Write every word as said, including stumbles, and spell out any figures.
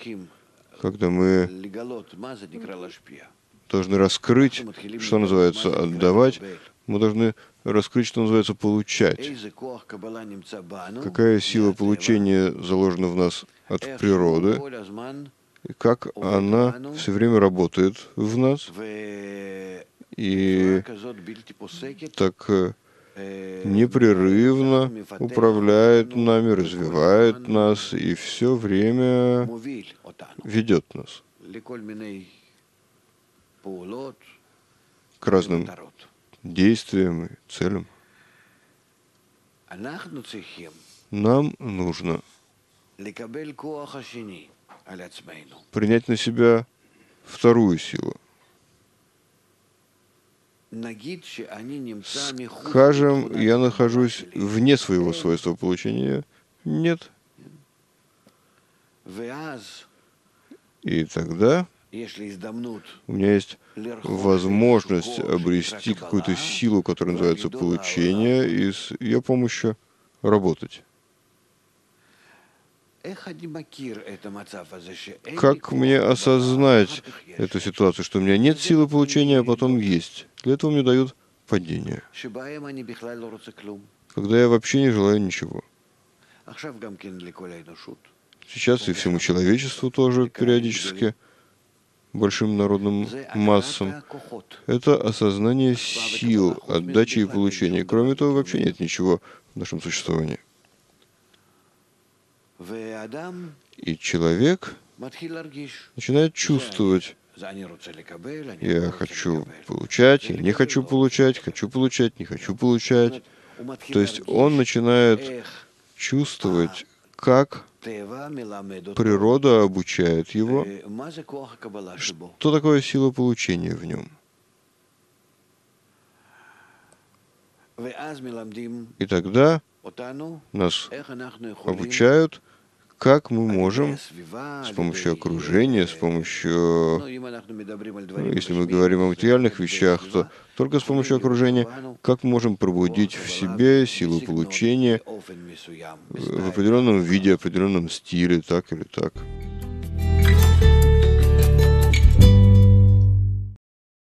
когда мы должны раскрыть, что называется отдавать, мы должны раскрыть, что называется получать. Какая сила получения заложена в нас от природы, и как она все время работает в нас, и так непрерывно управляет нами, развивает нас и все время ведет нас к разным действиям и целям. Нам нужно принять на себя вторую силу. Скажем, я нахожусь вне своего свойства получения. Нет. И тогда у меня есть возможность обрести какую-то силу, которая называется получение, и с ее помощью работать. Как мне осознать эту ситуацию, что у меня нет силы получения, а потом есть? Для этого мне дают падение, когда я вообще не желаю ничего. Сейчас и всему человечеству тоже периодически, большим народным массам, это осознание сил, отдачи и получения. Кроме того, вообще нет ничего в нашем существовании. И человек начинает чувствовать: я хочу получать, я не хочу получать, хочу получать, не хочу получать. То есть он начинает чувствовать, как природа обучает его, что такое сила получения в нем. И тогда нас обучают, как мы можем с помощью окружения, с помощью, ну, если мы говорим о материальных вещах, то только с помощью окружения, как мы можем пробудить в себе силу получения в определенном виде, определенном стиле, так или так.